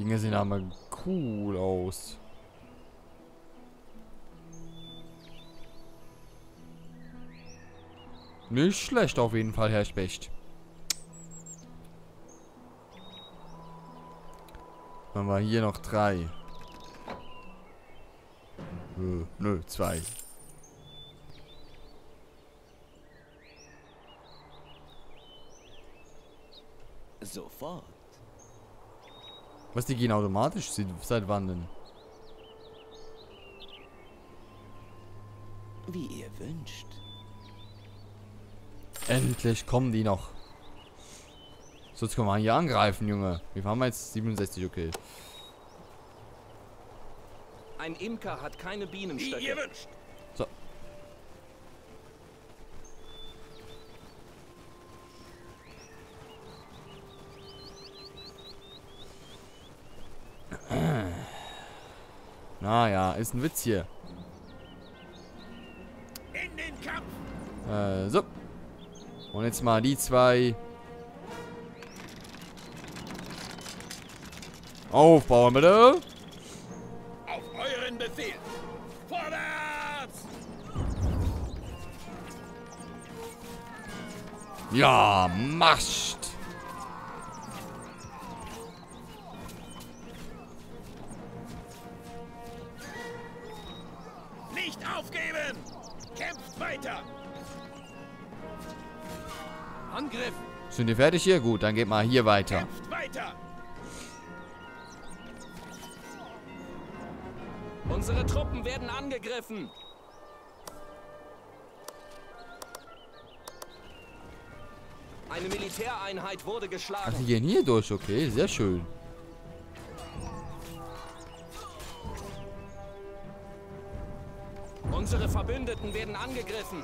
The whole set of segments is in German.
Dinge sehen aber cool aus. Nicht schlecht auf jeden Fall, Herr Specht. Dann war hier noch 3. Nö, 2. Sofort. Was, die gehen automatisch? Seit wann denn? Wie ihr wünscht. Endlich kommen die noch. So, jetzt können wir hier angreifen, Junge. Wie haben wir jetzt? 67, okay. Ein Imker hat keine Bienenstöcke. Wie ihr wünscht. So. Naja, ist ein Witz hier. In den Kampf. So. Und jetzt mal die 2. Aufbauen, bitte. Auf euren Befehl. Vorwärts! Ja, mascht. Nicht aufgeben! Kämpft weiter! Angriff! Sind ihr fertig hier? Gut, dann geht mal hier weiter. Kämpft weiter! Unsere Truppen werden angegriffen! Eine Militäreinheit wurde Ach, geschlagen. die gehen hier durch, okay, sehr schön. Unsere Verbündeten werden angegriffen.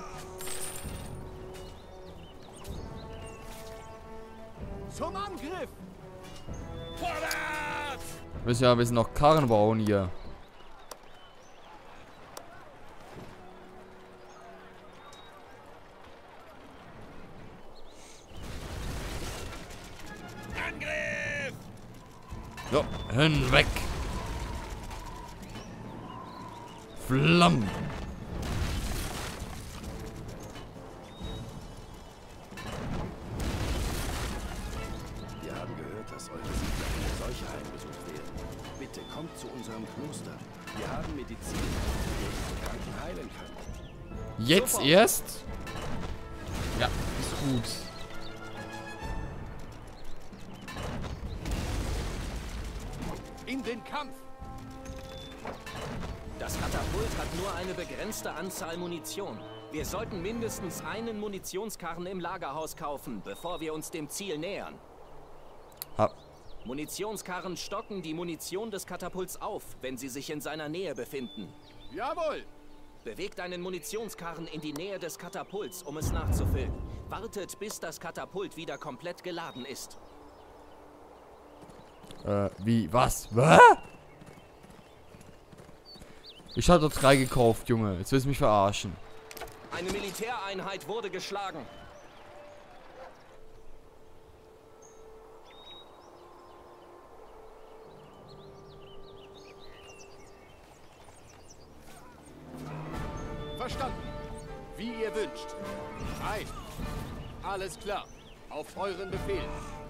Zum Angriff! Vorwärts! Müssen ja ein bisschen noch Karren bauen hier. Angriff! So, hinweg. Flammen. Wir haben gehört, dass eure Siedler von der Seuche heimgesucht werden. Bitte kommt zu unserem Kloster. Wir haben Medizin, die unsere Kranken heilen kann. Jetzt Super. erst? Ja, ist gut. In den Kampf! Das Katapult hat nur eine begrenzte Anzahl Munition. Wir sollten mindestens einen Munitionskarren im Lagerhaus kaufen, bevor wir uns dem Ziel nähern. Hab. Munitionskarren stocken die Munition des Katapults auf, wenn sie sich in seiner Nähe befinden. Jawohl! Bewegt einen Munitionskarren in die Nähe des Katapults, um es nachzufüllen. Wartet, bis das Katapult wieder komplett geladen ist. Wie? Was? Was? Ich hatte 3 gekauft, Junge. Jetzt willst du mich verarschen. Eine Militäreinheit wurde geschlagen. Verstanden. Wie ihr wünscht. Ein. Alles klar. Auf euren Befehl.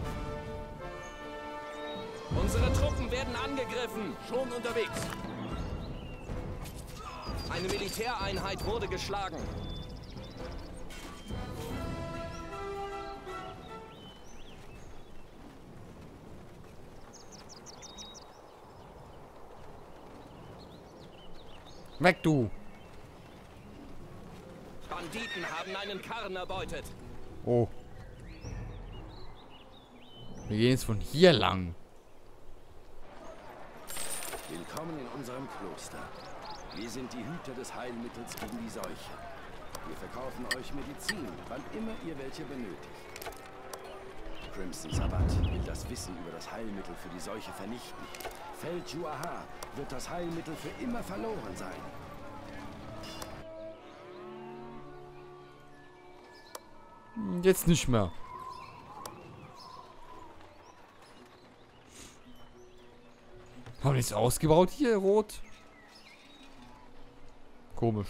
Unsere Truppen werden angegriffen. Schon unterwegs. Eine Militäreinheit wurde geschlagen. Weg, du. Banditen haben einen Karren erbeutet. Oh. Wir gehen jetzt von hier lang. Willkommen in unserem Kloster. Wir sind die Hüter des Heilmittels gegen die Seuche. Wir verkaufen euch Medizin, wann immer ihr welche benötigt. Crimson Sabbath will das Wissen über das Heilmittel für die Seuche vernichten. Fällt Juaha, wird das Heilmittel für immer verloren sein. Jetzt nicht mehr. Haben die es ausgebaut hier, rot? Komisch.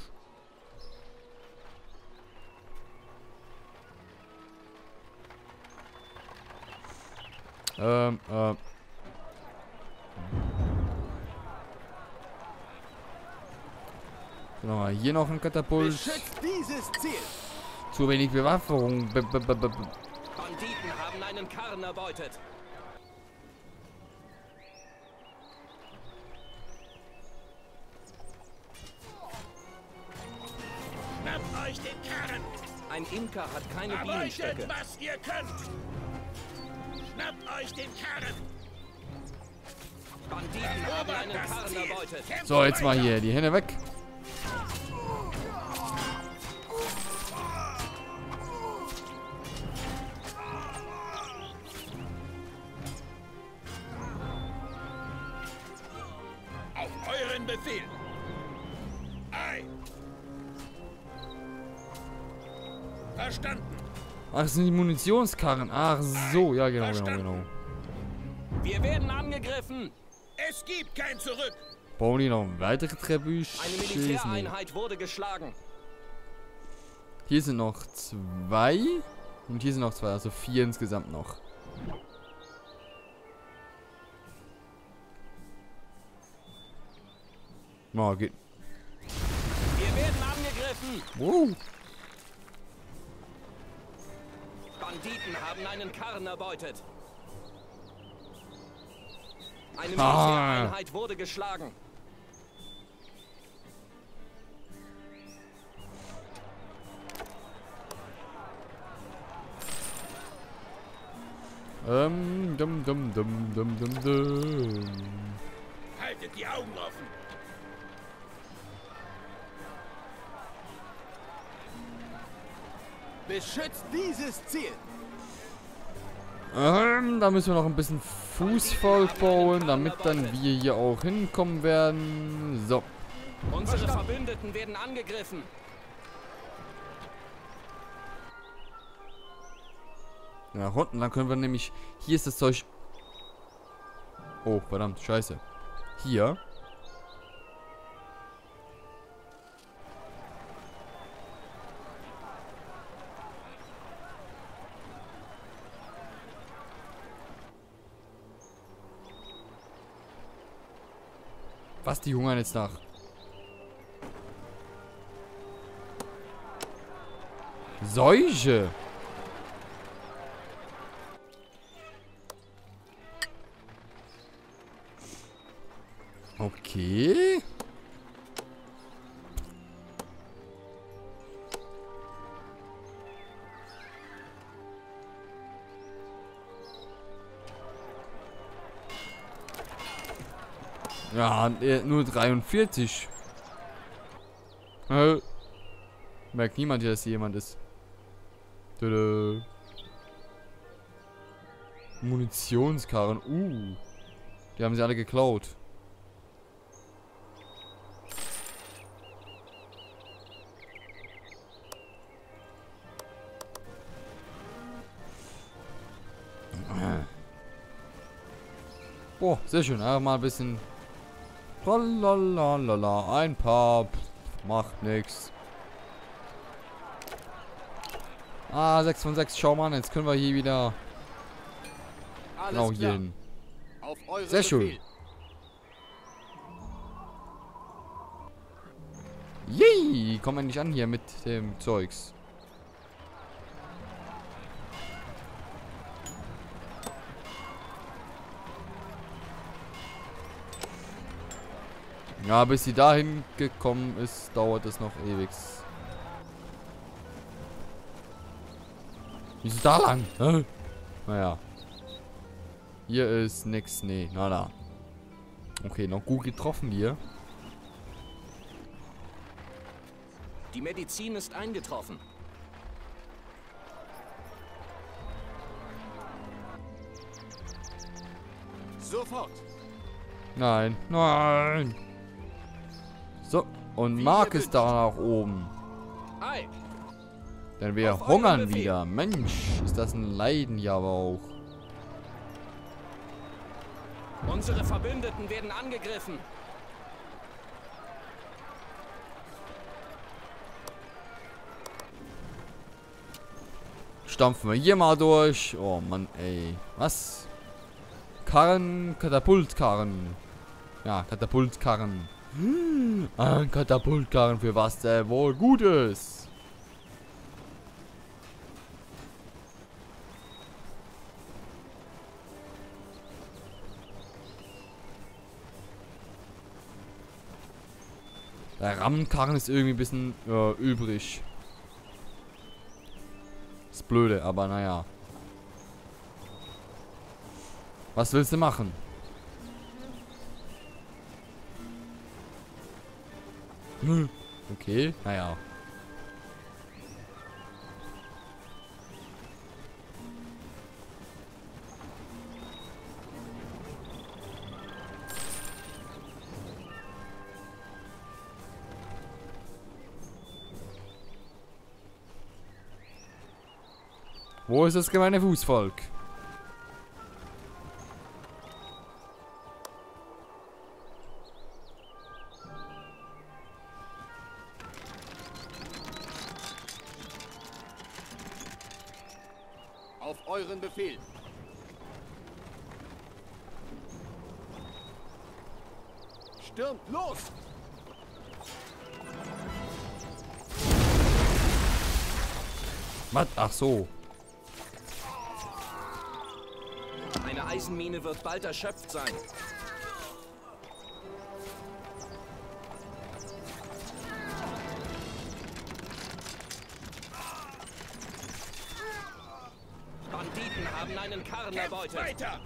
Genau, hier noch ein Katapult. Beschützt dieses Ziel! Zu wenig Bewaffnung. Banditen haben einen Karren erbeutet. Schnappt euch den Karren! Ein Imker hat keine Bienenstöcke. Erbeutet, was ihr könnt! Schnappt euch den Karren! Banditen haben einen Karren erbeutet. So, jetzt mal hier die Hände weg. Auf euren Befehl! Ei! Verstanden! Ach, das sind die Munitionskarren. Ach so, ja genau. Wir werden angegriffen. Es gibt kein Zurück! Bauen die noch weitere Eine Trebuchets? Militäreinheit wurde geschlagen. Hier sind noch 2. Und hier sind noch 2, also 4 insgesamt noch. Na, geht. Wir werden angegriffen. Wow. Banditen haben einen Karren erbeutet. Eine Militäreinheit wurde geschlagen. Dum. Haltet die Augen offen! Beschützt dieses Ziel! Da müssen wir noch ein bisschen Fußvolk bauen, damit dann wir hier auch hinkommen werden. So. Unsere Verbündeten werden angegriffen. Nach unten, dann können wir nämlich... Hier ist das Zeug... Oh, verdammt, scheiße. Hier. Was, die hungern jetzt nach? Seuche! Okay. Ja, nur 43. Merkt niemand hier, dass hier jemand ist. Tada. Munitionskarren. Die haben sie alle geklaut. Boah, sehr schön. Einfach mal ein bisschen. Lalalala. Ein paar. Macht nix. 6 von 6. Schau mal, jetzt können wir hier wieder. Alles Genau hier klar. hin. Auf euren Sehr schön. Befehl. Yay! Kommen wir nicht an hier mit dem Zeugs. Ja, bis sie dahin gekommen ist, dauert es noch ewig. Wieso da lang? Hä? Naja. Hier ist nix. Nee, nada. Okay, noch gut getroffen hier. Die Medizin ist eingetroffen. Sofort. Nein, nein. So, und Mark ist da nach oben. Ei, Denn wir Auf euren hungern Befehl. wieder. Mensch, ist das ein Leiden hier aber auch. Unsere Verbündeten werden angegriffen. Stampfen wir hier mal durch. Oh Mann, ey. Was? Karren, Katapultkarren. Ja, Katapultkarren. Ein Katapultkarren, für was der wohl gut ist. Der Rammenkarren ist irgendwie ein bisschen übrig. Ist blöde, aber naja. Was willst du machen? Okay, naja. Wo ist das gemeine Fußvolk? Auf euren Befehl. Stürmt los! Was? Ach so. Eine Eisenmine wird bald erschöpft sein. Banditen haben einen Karren erbeutet. Weiter!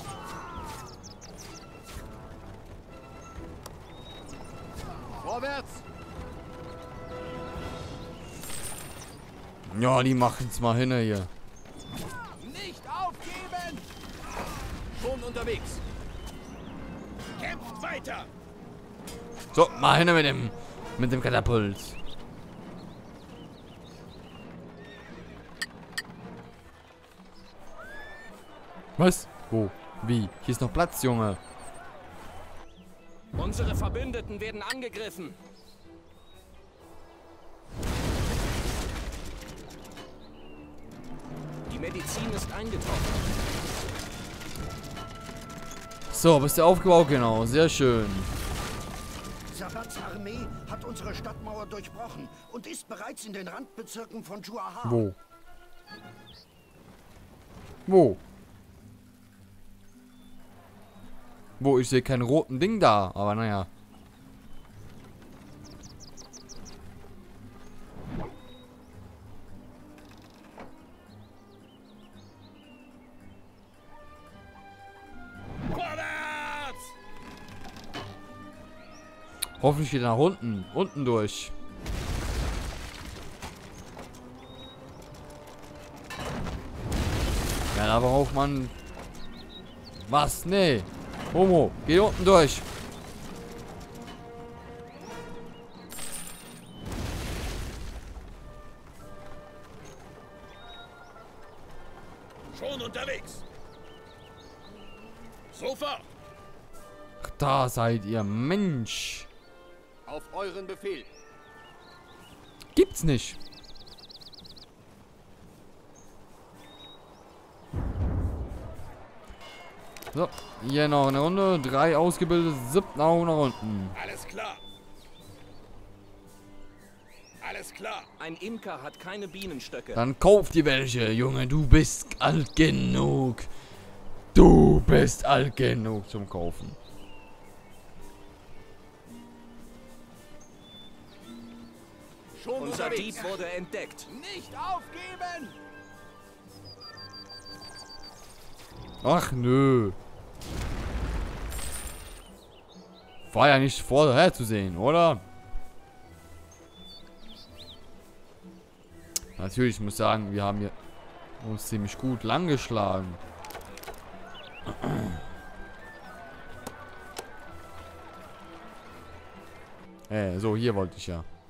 Vorwärts! Ja, die machen's mal hin hier. Nicht aufgeben! Schon unterwegs. Kämpft weiter! So, mal hin mit dem Katapult. Was? Wo? Wie? Hier ist noch Platz, Junge. Unsere Verbündeten werden angegriffen. Die Medizin ist eingetroffen. So, bist du aufgebaut? Genau, sehr schön. Sabats Armee hat unsere Stadtmauer durchbrochen und ist bereits in den Randbezirken von Juaha. Wo? Wo? Wo? Ich sehe keinen roten Ding da, aber naja. Vorwärts! Hoffentlich geht er nach unten. Unten durch. Ja, da braucht man... Was? Nee. Homo, geh unten durch. Schon unterwegs! Sofort! Ach, da seid ihr. Mensch. Auf euren Befehl. Gibt's nicht. So, hier noch eine Runde. 3 ausgebildet, 7 auch nach unten. Alles klar! Alles klar! Ein Imker hat keine Bienenstöcke. Dann kauf dir welche, Junge. Du bist alt genug. Du bist alt genug zum Kaufen. Schon Unser unterwegs. Dieb wurde entdeckt. Nicht aufgeben! Ach nö. War ja nicht vorher zu sehen, oder? Natürlich, ich muss sagen, wir haben hier uns ziemlich gut lang geschlagen. So, hier wollte ich ja.